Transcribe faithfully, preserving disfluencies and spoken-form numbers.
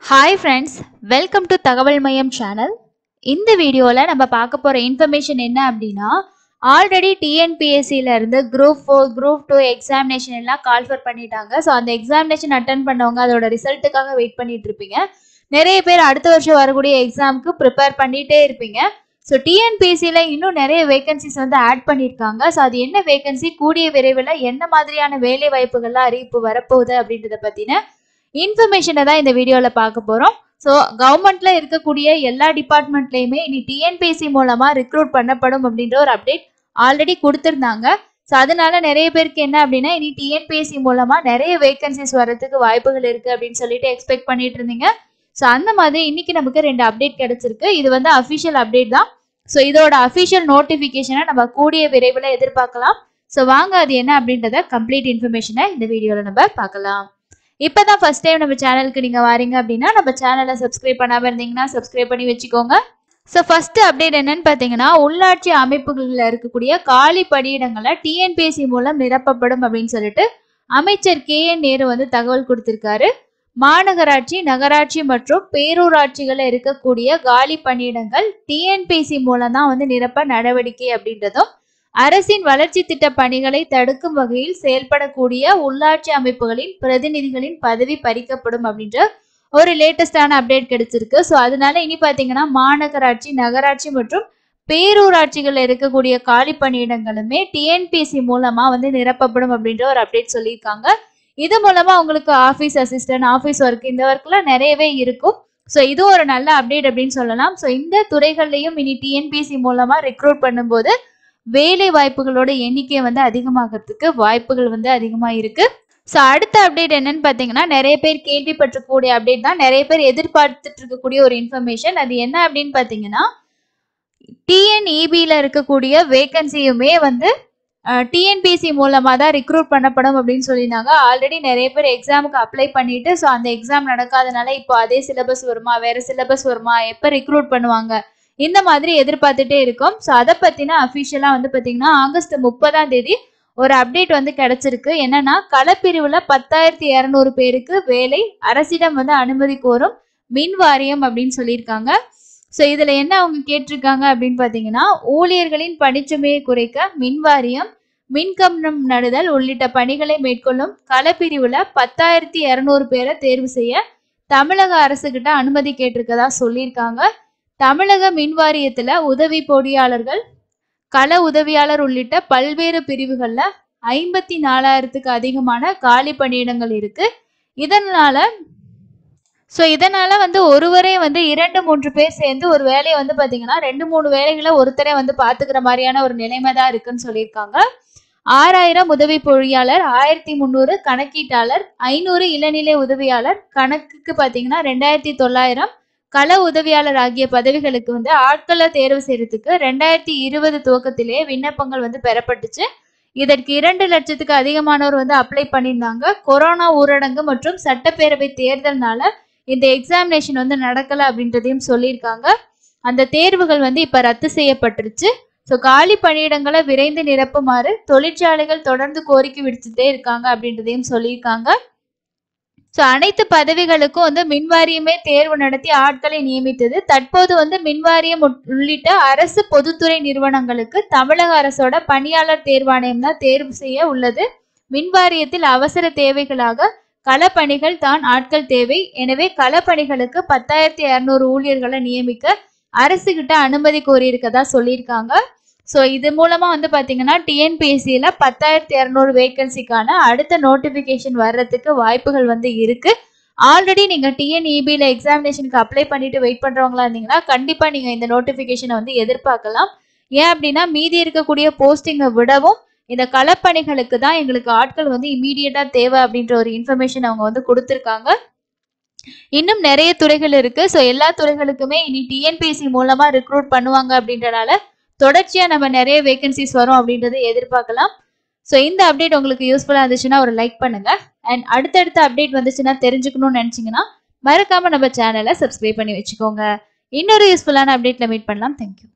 Hi friends, welcome to Thagaval Maiyam channel. இந்த வீடியோல நம்ம பார்க்க போற இன்ஃபர்மேஷன் என்ன அப்படின்னா already T N P S C ல இருந்து group four group two examination எல்லாம் கால் ஃபர் பண்ணிட்டாங்க. ஸோ அந்த எக்ஸாமினேஷன் அட்டன் பண்ணவங்க அதோட ரிசல்ட்டுக்காக வெயிட் பண்ணிட்டு இருப்பீங்க. நிறைய பேர் அடுத்த வருஷம் வரக்கூடிய எக்ஸாமுக்கு ப்ரிப்பேர் பண்ணிட்டே இருப்பீங்க. So T N P S C ல இன்னும் நிறைய வேகன்சிஸ் வந்து ஆட் பண்ணியிருக்காங்க. ஸோ அது என்ன வேகன்சி, கூடிய விரைவில் என்ன மாதிரியான வேலை வாய்ப்புகள்லாம் அறிவிப்பு வரப்போகுது அப்படின்றத பற்றின இன்ஃபர்மேஷனை தான் இந்த வீடியோவில் பார்க்க போகிறோம். ஸோ கவர்மெண்ட்ல இருக்கக்கூடிய எல்லா டிபார்ட்மெண்ட்லையுமே இனி T N P S C மூலமா ரிக்ரூட் பண்ணப்படும் அப்படின்ற ஒரு அப்டேட் ஆல்ரெடி கொடுத்துருந்தாங்க. ஸோ அதனால நிறைய பேருக்கு என்ன அப்படின்னா இனி T N P S C மூலமா நிறைய வேகன்சிஸ் வர்றதுக்கு வாய்ப்புகள் இருக்கு அப்படின்னு சொல்லிட்டு எக்ஸ்பெக்ட் பண்ணிட்டு இருந்தீங்க. ஸோ அந்த மாதிரி இன்னைக்கு நமக்கு ரெண்டு அப்டேட் கிடைச்சிருக்கு. இது வந்து அஃபிஷியல் அப்டேட் தான். ஸோ இதோட அஃபிஷியல் நோட்டிஃபிகேஷனை நம்ம கூடிய விரைவில் எதிர்பார்க்கலாம். ஸோ வாங்க அது என்ன அப்படின்றத கம்ப்ளீட் இன்ஃபர்மேஷனை இந்த வீடியோவில் நம்ம பார்க்கலாம். இப்போதான் ஃபர்ஸ்ட் டைம் நம்ம சேனலுக்கு நீங்கள் வாரீங்க அப்படின்னா நம்ம சேனலை சப்ஸ்கிரைப் பண்ணாமல் இருந்தீங்கன்னா சப்ஸ்கிரைப் பண்ணி வச்சுக்கோங்க. ஸோ ஃபர்ஸ்ட் அப்டேட் என்னன்னு பார்த்தீங்கன்னா உள்ளாட்சி அமைப்புகளில் இருக்கக்கூடிய காலி பணியிடங்களை T N P S C மூலம் நிரப்பப்படும் அப்படின்னு சொல்லிட்டு அமைச்சர் கே என் நேரு வந்து தகவல் கொடுத்திருக்காரு. மாநகராட்சி, நகராட்சி மற்றும் பேரூராட்சிகளில் இருக்கக்கூடிய காலி பணியிடங்கள் T N P S C மூலம் தான் வந்து நிரப்ப நடவடிக்கை அப்படின்றதும், அரசின் வளர்ச்சி திட்ட பணிகளை தடுக்கும் வகையில் செயல்படக்கூடிய உள்ளாட்சி அமைப்புகளின் பிரதிநிதிகளின் பதவி பறிக்கப்படும் அப்படின்ற ஒரு லேட்டஸ்டான அப்டேட் கிடைச்சிருக்கு. ஸோ அதனால இனி பார்த்தீங்கன்னா மாநகராட்சி, நகராட்சி மற்றும் பேரூராட்சிகள் இருக்கக்கூடிய காலி பணியிடங்களுமே T N P S C மூலமா வந்து நிரப்பப்படும் அப்படின்ற ஒரு அப்டேட் சொல்லியிருக்காங்க. இது மூலமா உங்களுக்கு ஆஃபீஸ் அசிஸ்டன்ட், ஆஃபீஸ் ஒர்க் இந்த ஒர்க்லாம் நிறையவே இருக்கும். ஸோ இதுவும் ஒரு நல்ல அப்டேட் அப்படின்னு சொல்லலாம். ஸோ இந்த துறைகள்லையும் இனி T N P S C மூலமா ரெக்ரூட் பண்ணும்போது வேலை வாய்ப்புகளோட எண்ணிக்கை வந்து அதிகமாகிறதுக்கு வாய்ப்புகள் வந்து அதிகமாக இருக்கு. ஸோ அடுத்த அப்டேட் என்னன்னு பார்த்தீங்கன்னா நிறைய பேர் கேள்விப்பட்டிருக்கக்கூடிய அப்டேட் தான், நிறைய பேர் எதிர்பார்த்துட்டு இருக்கக்கூடிய ஒரு இன்ஃபர்மேஷன். அது என்ன அப்படின்னு பார்த்தீங்கன்னா T N E B ல இருக்கக்கூடிய வேகன்சியுமே வந்து T N P S C மூலமா தான் ரிக்ரூட் பண்ணப்படும் அப்படின்னு சொல்லியிருந்தாங்க. ஆல்ரெடி நிறைய பேர் எக்ஸாமுக்கு அப்ளை பண்ணிட்டு ஸோ அந்த எக்ஸாம் நடக்காதனால இப்போ அதே சிலபஸ் வருமா, வேற சிலபஸ் வருமா, எப்போ ரிக்ரூட் பண்ணுவாங்க இந்த மாதிரி எதிர்பார்த்துட்டே இருக்கும். ஸோ அதை பற்றின அஃபிஷியலாக வந்து பார்த்தீங்கன்னா ஆகஸ்ட் முப்பதாம் தேதி ஒரு அப்டேட் வந்து கிடைச்சிருக்கு. என்னன்னா களப்பிரிவில் பத்தாயிரத்தி இரநூறு பேருக்கு வேலை, அரசிடம் வந்து அனுமதி கோரும் மின் வாரியம் அப்படின்னு சொல்லியிருக்காங்க. ஸோ இதில் என்ன அவங்க கேட்டிருக்காங்க அப்படின்னு பார்த்தீங்கன்னா ஊழியர்களின் பணிச்சுமையை குறைக்க மின் வாரியம் மின்கம்பம் நடுதல் உள்ளிட்ட பணிகளை மேற்கொள்ளும் களப்பிரிவில் பத்தாயிரத்தி இரநூறு பேரை தேர்வு செய்ய தமிழக அரசு கிட்ட அனுமதி கேட்டிருக்கதா சொல்லியிருக்காங்க. தமிழக மின் வாரியத்துல உதவி பொறியாளர்கள், கள உதவியாளர் உள்ளிட்ட பல்வேறு பிரிவுகள்ல ஐம்பத்தி நாலாயிரத்துக்கு அதிகமான காலி பணியிடங்கள் இருக்கு. இதனால ஸோ இதனால வந்து ஒருவரே வந்து இரண்டு மூன்று பேர் சேர்ந்து ஒரு வேலையை வந்து பார்த்தீங்கன்னா ரெண்டு மூணு வேலைகளை ஒருத்தரே வந்து பார்த்துக்கிற மாதிரியான ஒரு நிலைமை தான் இருக்குன்னு சொல்லியிருக்காங்க. ஆறாயிரம் உதவி பொறியாளர், ஆயிரத்தி முந்நூறு கணக்கீட்டாளர், ஐநூறு இளநிலை உதவியாளர், கணக்குக்கு பார்த்தீங்கன்னா ரெண்டாயிரத்தி தொள்ளாயிரம் கள உதவியாளர் ஆகிய பதவிகளுக்கு வந்து ஆட்களை தேர்வு செய்யறதுக்கு ரெண்டாயிரத்தி இருபது துவக்கத்திலே விண்ணப்பங்கள் வந்து பெறப்பட்டுச்சு. இதற்கு இரண்டு லட்சத்துக்கு அதிகமானவர் வந்து அப்ளை பண்ணியிருந்தாங்க. கொரோனா ஊரடங்கு மற்றும் சட்டப்பேரவை தேர்தல்னால இந்த எக்ஸாமினேஷன் வந்து நடக்கல அப்படின்றதையும் சொல்லியிருக்காங்க. அந்த தேர்வுகள் வந்து இப்ப ரத்து செய்யப்பட்டுருச்சு. ஸோ காலி பணியிடங்களை விரைந்து நிரப்புமாறு தொழிற்சாலைகள் தொடர்ந்து கோரிக்கை விடுத்துட்டே இருக்காங்க அப்படின்றதையும் சொல்லியிருக்காங்க. ஸோ அனைத்து பதவிகளுக்கும் வந்து மின்வாரியமே தேர்வு நடத்தி ஆட்களை நியமித்தது. தற்போது வந்து மின்வாரியம் உள்ளிட்ட அரசு பொதுத்துறை நிறுவனங்களுக்கு தமிழக அரசோட பணியாளர் தேர்வாணையம் தான் தேர்வு செய்ய உள்ளது. மின்வாரியத்தில் அவசர தேவைகளாக களப்பணிகள் தான் ஆட்கள் தேவை. எனவே களப்பணிகளுக்கு பத்தாயிரத்தி இரநூறு ஊழியர்களை நியமிக்க அரசு கிட்ட அனுமதி கோரியிருக்கதா சொல்லியிருக்காங்க. ஸோ இது மூலமா வந்து பார்த்தீங்கன்னா T N P S C ல பத்தாயிரத்தி இரநூறு வேகன்சிக்கான அடுத்த நோட்டிஃபிகேஷன் வர்றதுக்கு வாய்ப்புகள் வந்து இருக்கு. ஆல்ரெடி நீங்க T N E B ல எக்ஸாமினேஷனுக்கு அப்ளை பண்ணிட்டு வெயிட் பண்றவங்களா இருந்தீங்கன்னா கண்டிப்பா நீங்க இந்த நோட்டிஃபிகேஷனை வந்து எதிர்பார்க்கலாம். ஏன் அப்படின்னா மீதி இருக்கக்கூடிய போஸ்டிங்கை விடவும் இந்த களப்பணிகளுக்கு தான் எங்களுக்கு ஆட்கள் வந்து இமீடியட்டா தேவை அப்படின்ற ஒரு இன்ஃபர்மேஷன் அவங்க வந்து கொடுத்துருக்காங்க. இன்னும் நிறைய துறைகள் இருக்கு. ஸோ எல்லா துறைகளுக்குமே இனி T N P S C மூலமா ரிக்ரூட் பண்ணுவாங்க அப்படின்றனால தொடர்ச்சியா நம்ம நிறைய வேகன்சிஸ் வரும் அப்படின்றத எதிர்பார்க்கலாம். ஸோ இந்த அப்டேட் உங்களுக்கு யூஸ்ஃபுல்லா இருந்துச்சுன்னா ஒரு லைக் பண்ணுங்க. அண்ட் அடுத்தடுத்த அப்டேட் வந்துச்சுன்னா தெரிஞ்சுக்கணும்னு நினைச்சீங்கன்னா மறக்காம நம்ம சேனலை சப்ஸ்கிரைப் பண்ணி வச்சுக்கோங்க. இன்னொரு யூஸ்ஃபுல்லான அப்டேட்ல மீட் பண்ணலாம். தேங்க்யூ.